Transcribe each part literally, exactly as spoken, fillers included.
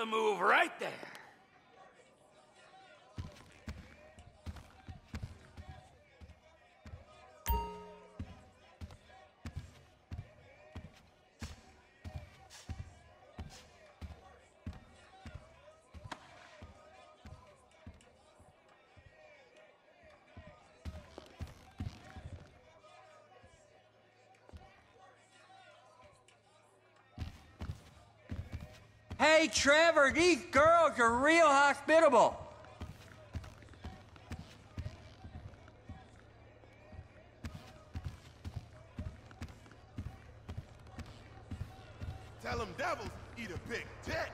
move right there. Hey, Trevor, these girls are real hospitable. Tell them devils eat a big dick.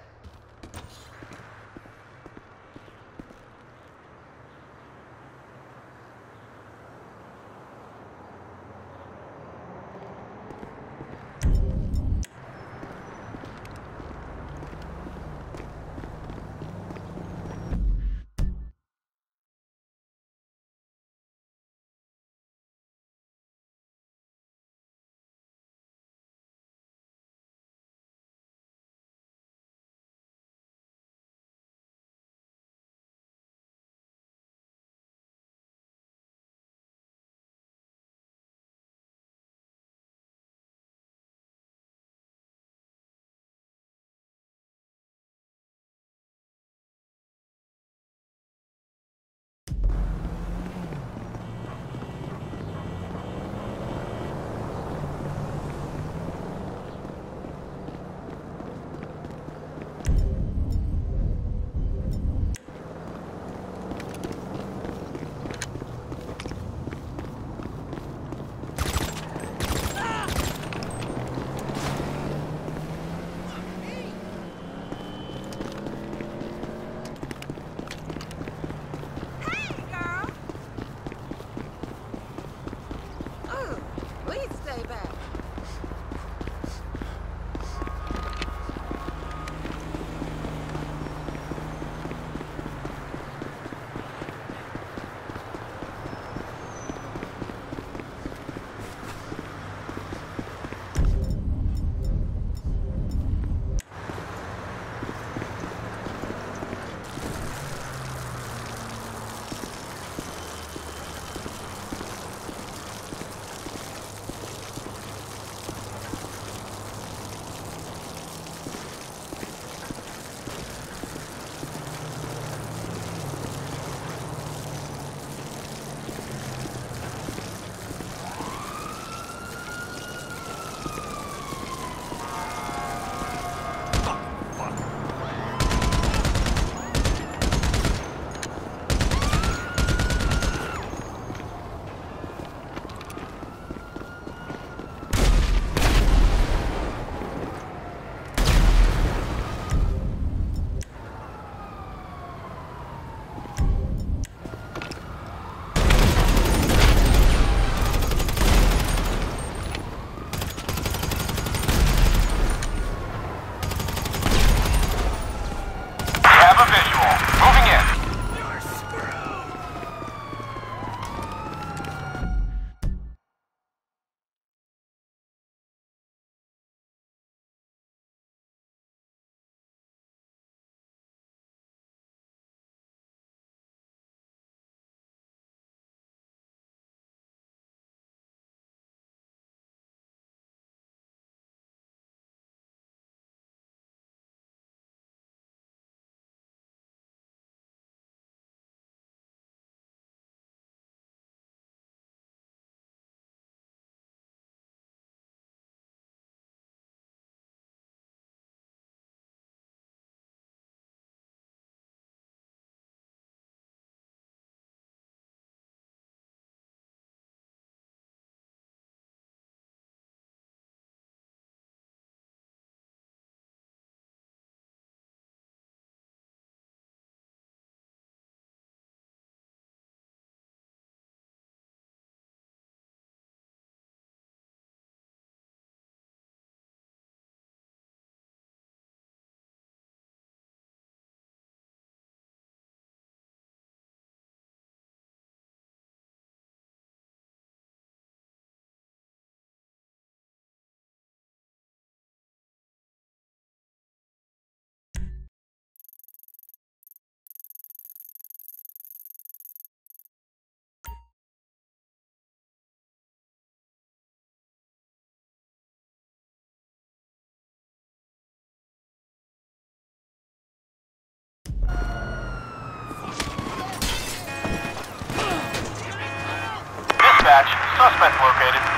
Dispatch, suspect located.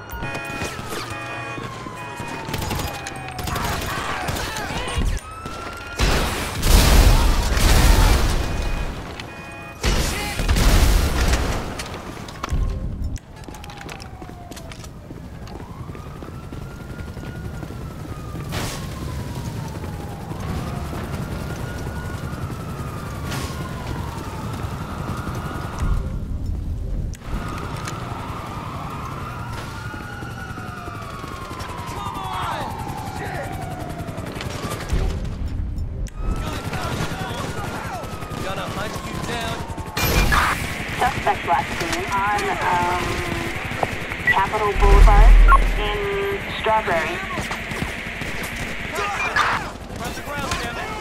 Suspect last seen on um, Capitol Boulevard in Strawberry. Run the ground, damn it!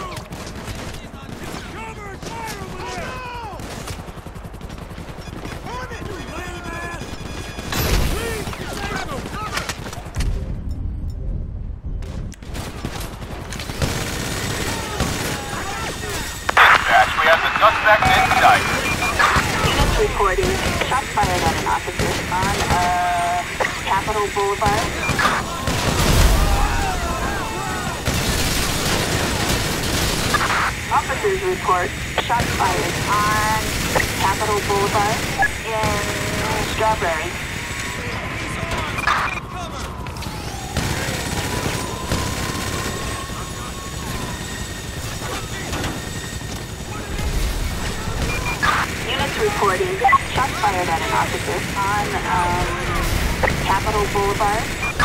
Dispatch, we have the suspect in sight. Reporting shots fired at an officer on uh, Capitol Boulevard. Officers report shots fired on Capitol Boulevard in Strawberry. Reporting shots fired at an officer on um, Capitol Boulevard.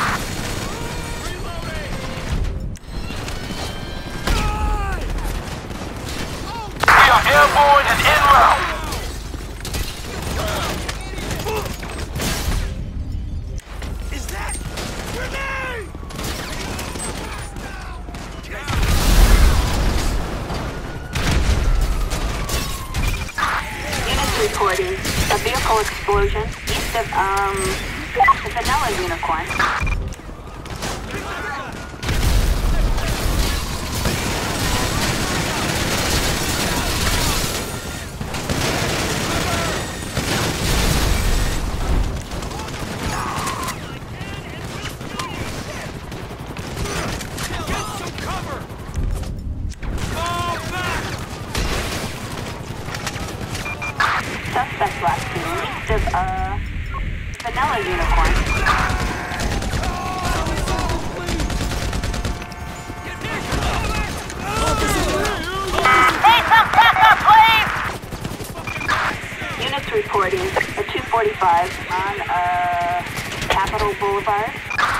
We are airborne and en route. Is that grenade? Reporting a vehicle explosion east of um the Vanilla Unicorn. Get some cover! Fall back! Suspect last seen east of uh Vanilla Unicorn. Need some backup, please! Units reporting a two forty-five on uh Capitol Boulevard.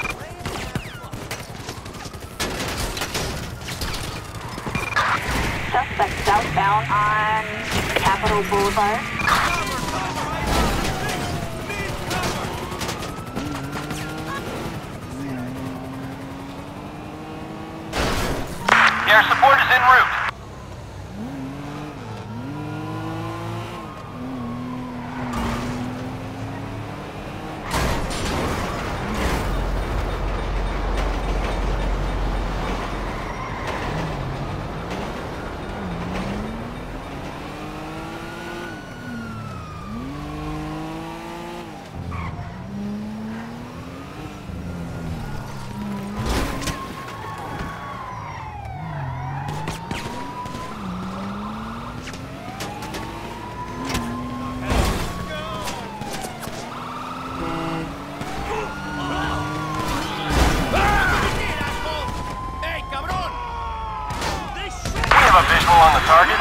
Suspect southbound on Capitol Boulevard. Air support is en route. A visual on the target.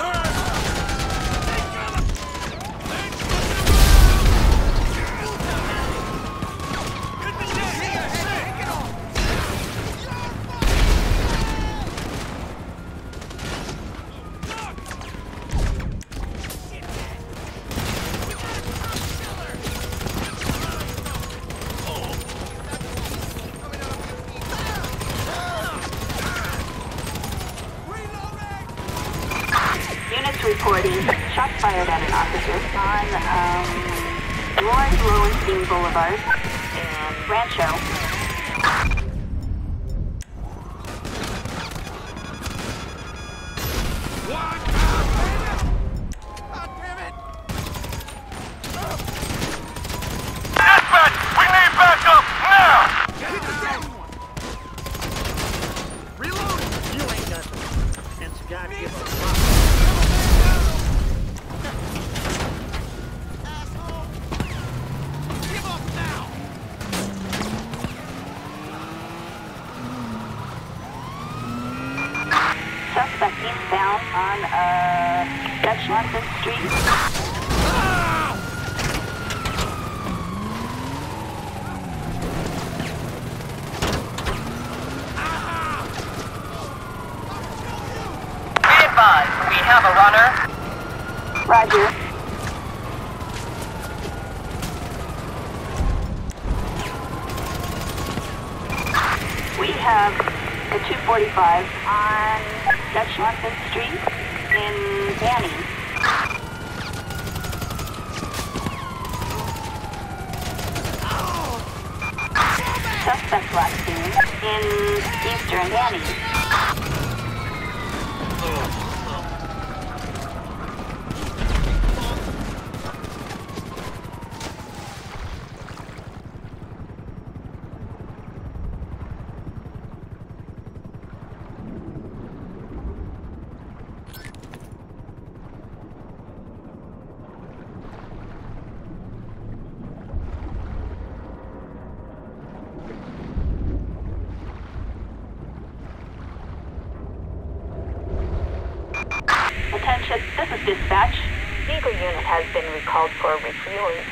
Reporting shots fired at an officer on um, Lawrence Lowenstein Boulevard in Rancho. Dutch London Street. Be advised, we have a runner. Roger. We have the two forty-five on Dutch London Street in Banning. Suspect last seen in Eastern Banning. Attention, this is dispatch. Eagle unit has been recalled for refueling.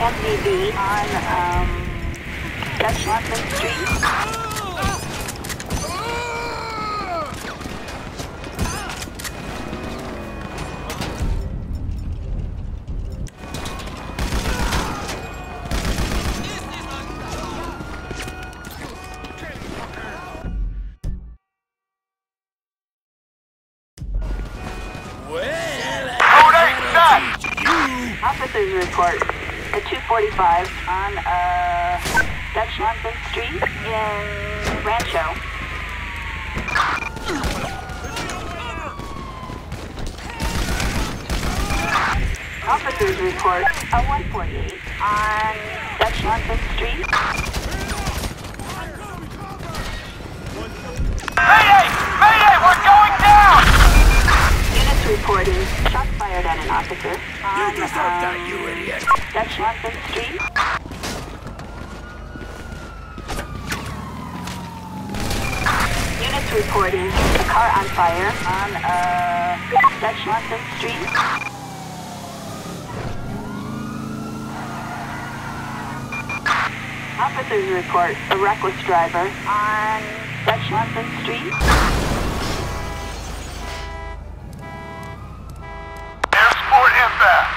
M D B on um, Dutch London Street. Officers report at two forty-five on uh, Dutch London Street in Rancho. Officers report at one forty-eight on Dutch London Street. Mayday! Mayday! We're going down! Units reporting shots fired at an officer on You deserve that, um, you idiot! Dutch London Street. Units reporting a car on fire on uh, Dutch London Street. Officers report a reckless driver on Dutch London Street. Air support inbound.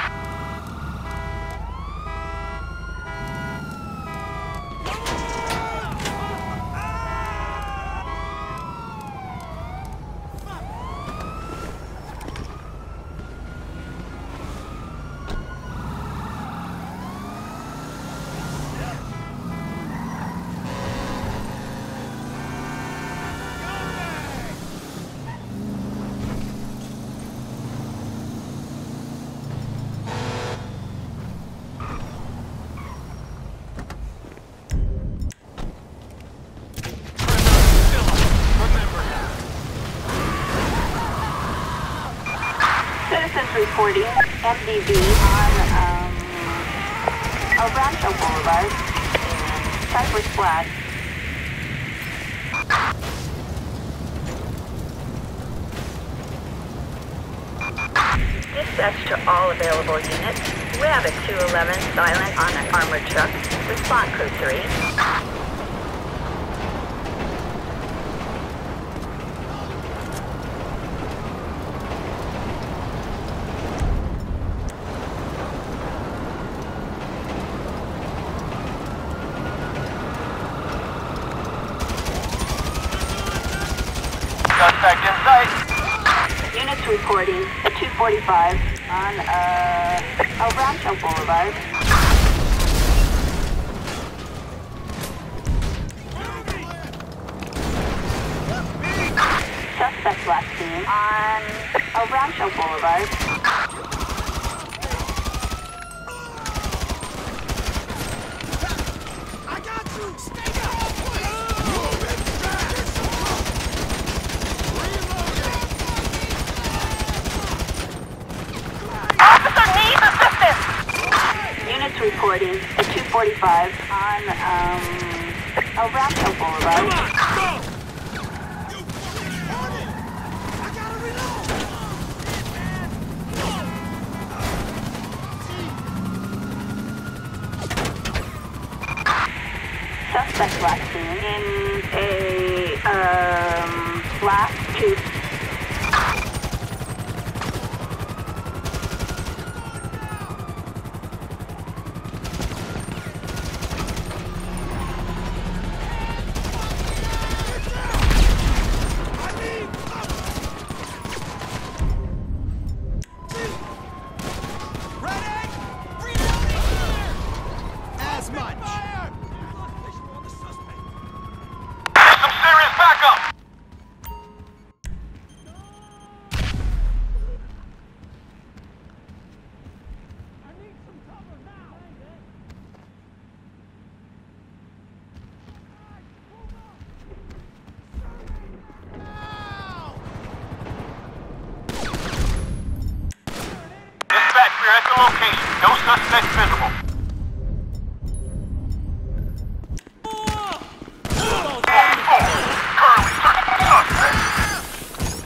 Citizens reporting M D B on um, El Rancho Boulevard, Cypress Flat. Dispatch to all available units. We have a two eleven silent on an armored truck. Response code three. Suspect in sight. Units reporting at two forty-five on uh, El Rancho Boulevard. Suspect last seen on El Rancho Boulevard. I got you! Stay down! Move it back! Officer needs assistance! Units reporting at two forty-five on um, El Rancho Boulevard. Go! You fucking hardened! I gotta reload! Suspect last seen in a um, black coupe. Ready? Reloading! As much! There's some serious backup. Dispatch, we're at the location. No suspects visible. Currently searching for suspects.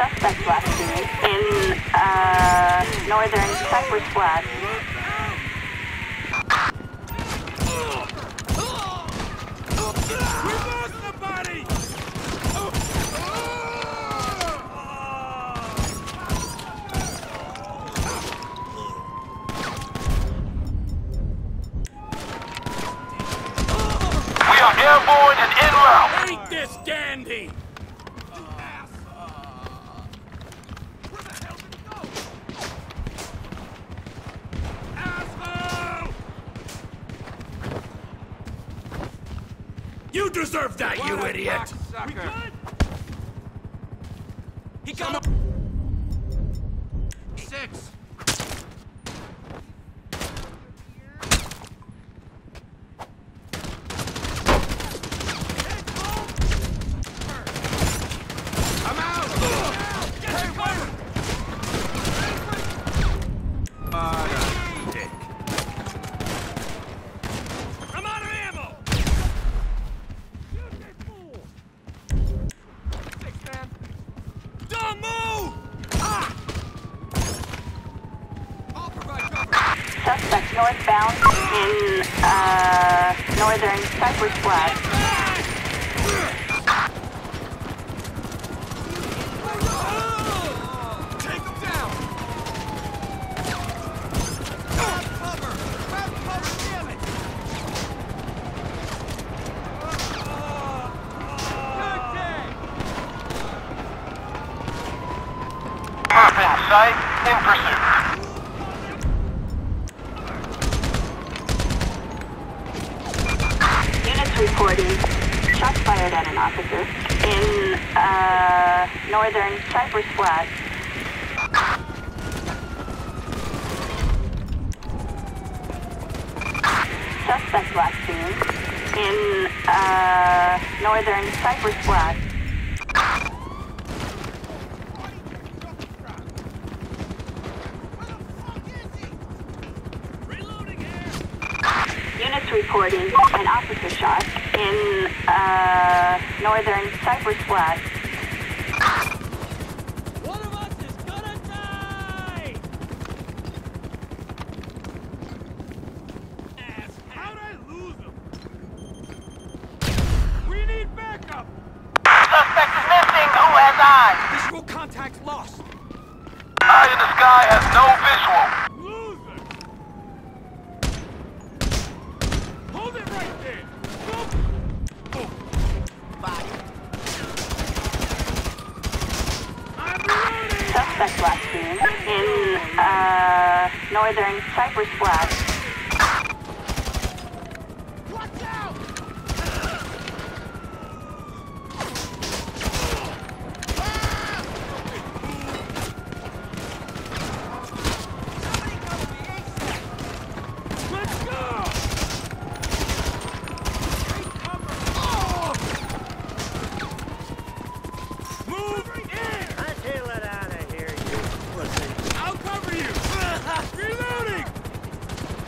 Suspect last seen in, uh, northern Cypress Flat. We lost somebody! We are airborne and en route. Ain't this dandy! You deserve that, you idiot! We good? He got six. I'm out! Hey, wait! Uh, dick. I'm out of ammo! Don't move! Ah! I'll provide cover. Suspect northbound in, uh, northern Cypress Flat. Take him down! Grab cover! Grab cover, damn it! Good day! Murph in sight, in pursuit. Units reporting shots fired at an officer in, uh, northern Cypress Flat. Suspect last seen in, uh, northern Cypress Flat. Units reporting an officer shot in, uh, northern Cypress Flat. One of us is gonna die! Ass. How'd I lose him? We need backup! Suspect is missing. Who has eyes? Visual contact lost. Eye in the sky has no visual. Loser! Hold it right there! Go! Oh. Body. I'm reloading! Suspect last seen in, uh, northern Cypress Flat. Watch out! Let's go! Take cover! Oh! Move in! I can't let out of here, you pussy. I'll cover you! Reloading!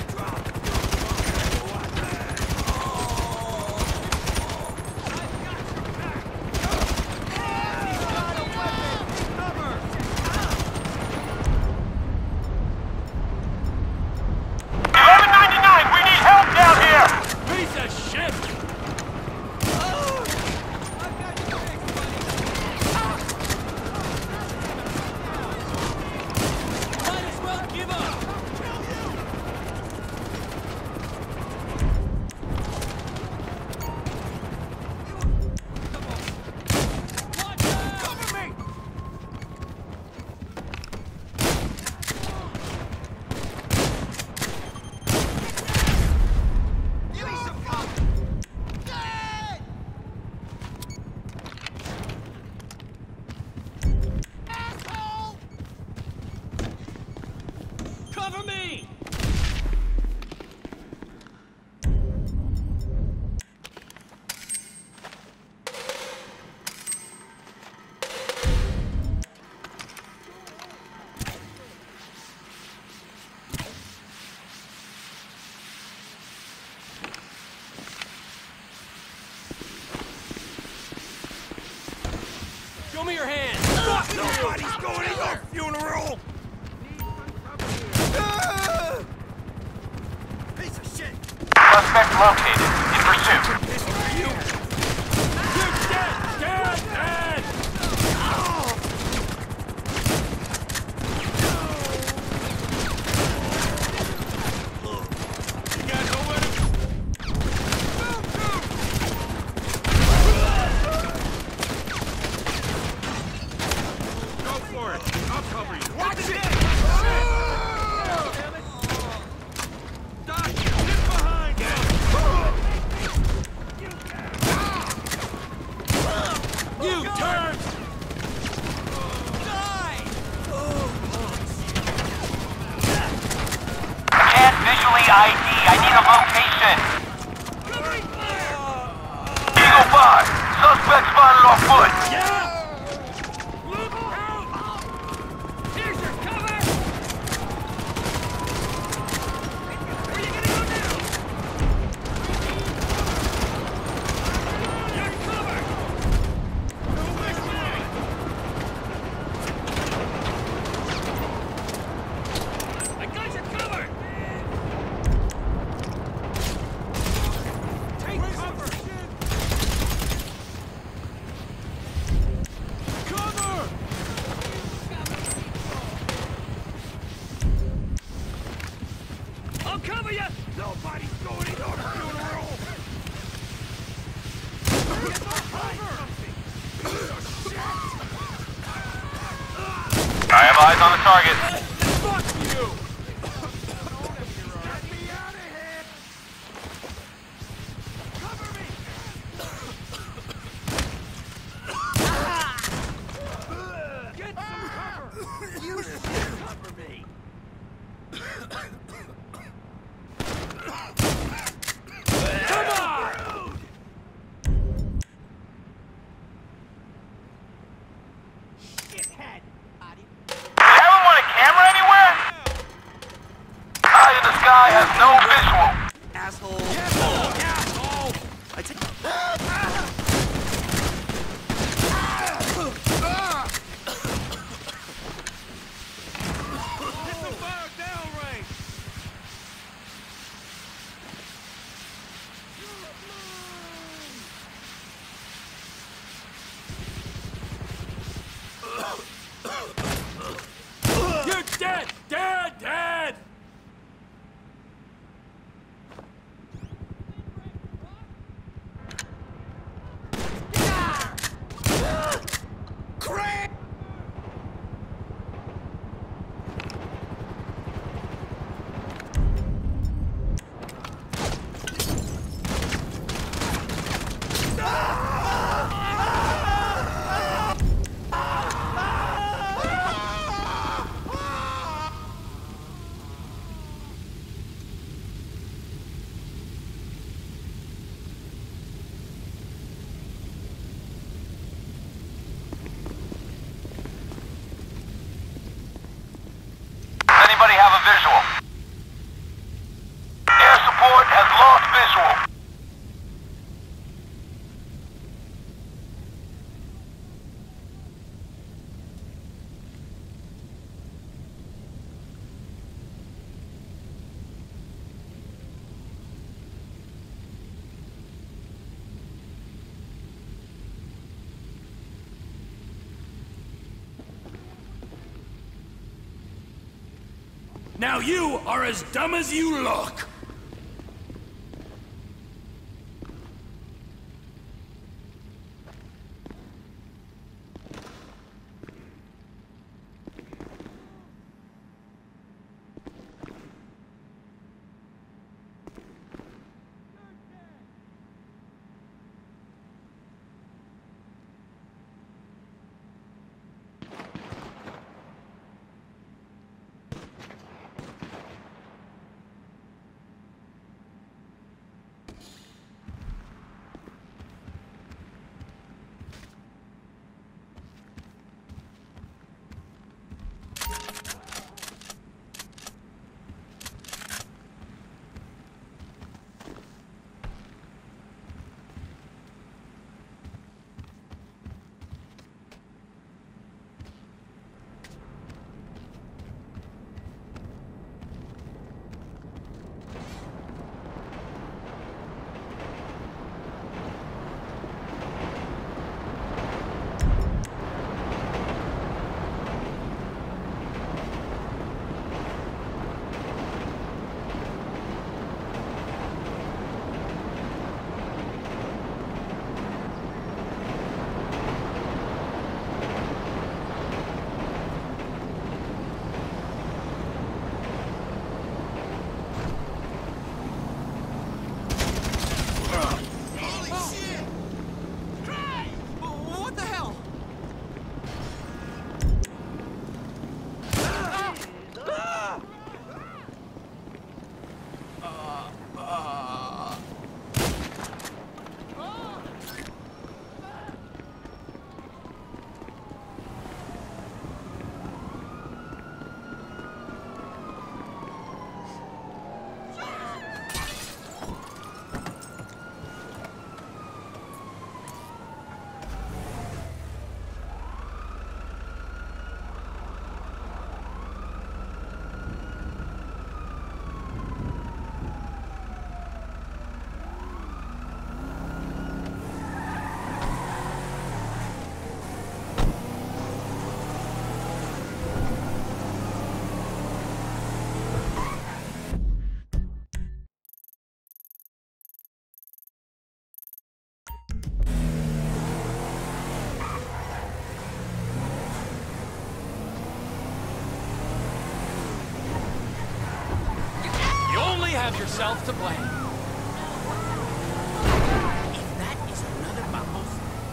Suspect located. In pursuit. You! You're dead! Dead! Dead! You guys know where to... Go for it! I'll cover you! Watch it! Doc, get behind him! You turn! Die! Can't visually I D. I need a location. Eagle five. Suspect spotted on foot. Yeah! Look out! Here's your cover! Where you gonna go now? You're covered! No this way! I got you covered! Take cover! Cover! I'll cover you! Nobody's going in our funeral! Get behind something! I have eyes on the target. Fuck you! Get me out of here! Cover me! Get some cover! You should cover me! Come on! Shithead! Anyone want a camera anywhere? Eye in the sky has no visual. Asshole! Asshole! Asshole! I take... Get the fire down range! You're dead! Dead! Dead! Craig! Anybody have a visual? Air support has lost visual. Now you are as dumb as you look! have yourself to blame. If that is another Bambos.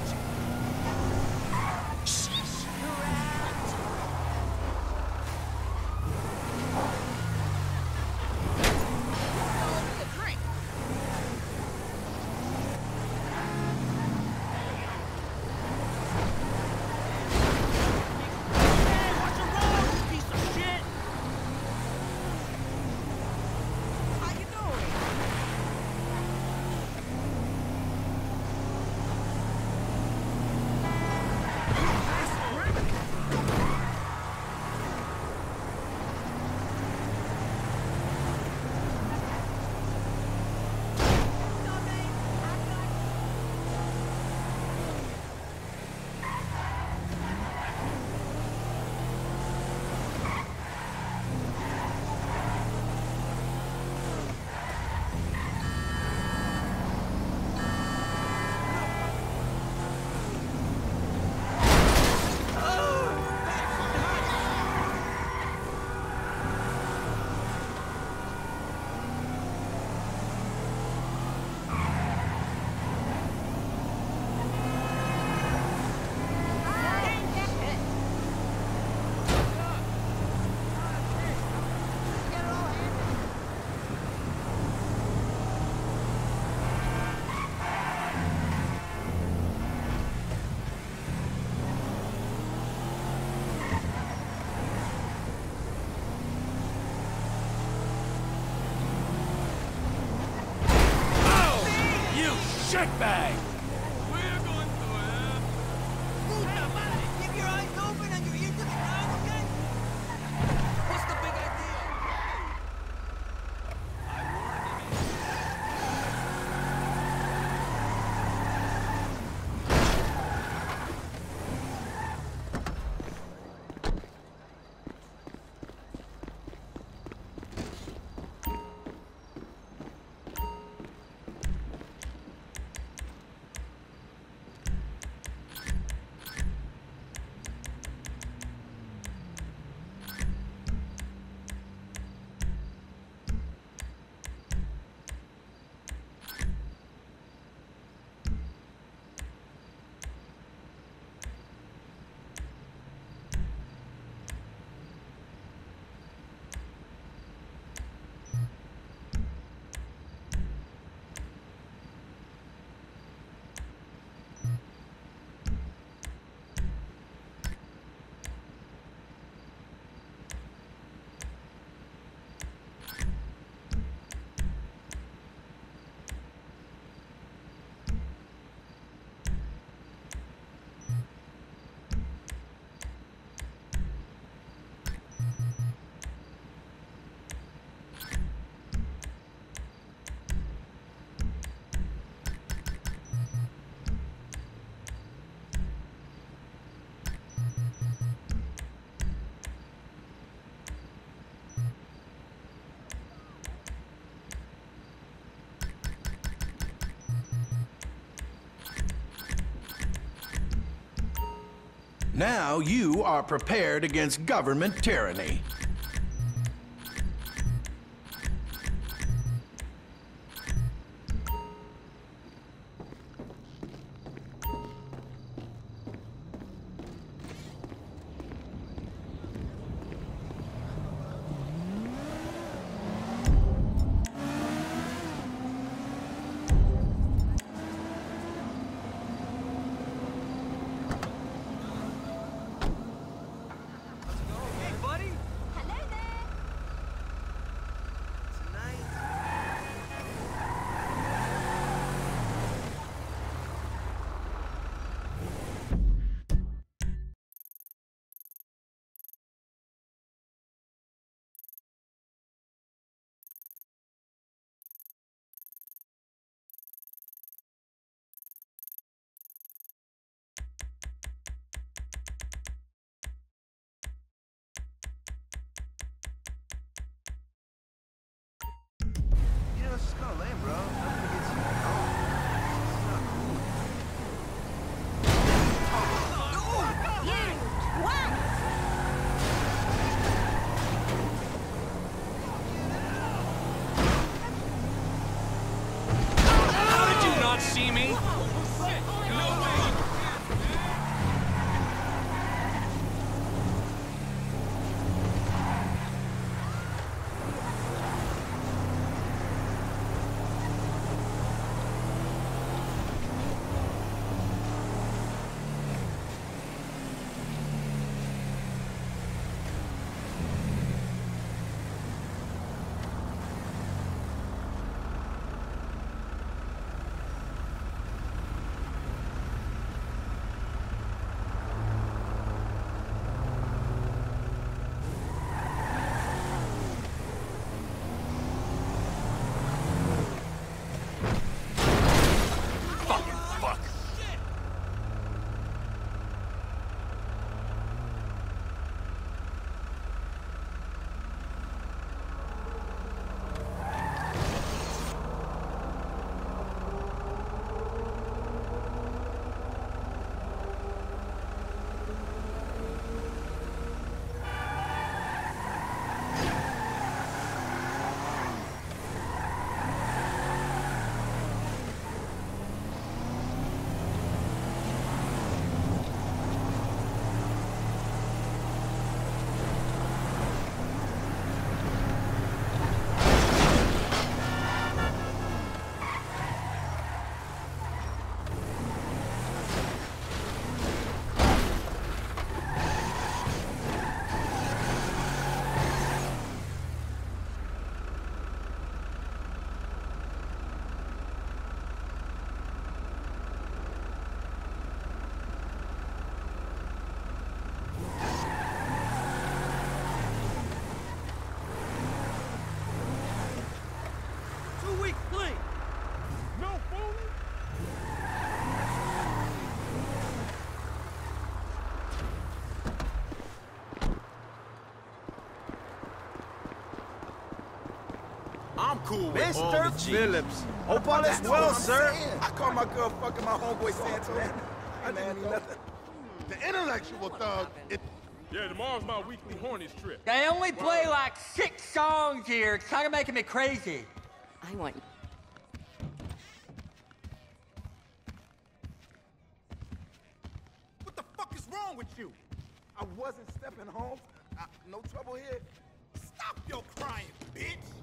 Shitbag! We're going to hell. Puta madre! Keep your eyes open and your ears to the ground, okay? What's the big idea? Now you are prepared against government tyranny. I'm cool with all the Mister G. Phillips. Hope all is well, sir. I call my girl fucking my homeboy Santos. I didn't mean nothing. The intellectual thug, it... Yeah, tomorrow's my weekly Hornets trip. They only play like six songs here. It's kind of making me crazy. I want... What the fuck is wrong with you? I wasn't stepping home. I, no trouble here. Stop your crying, bitch!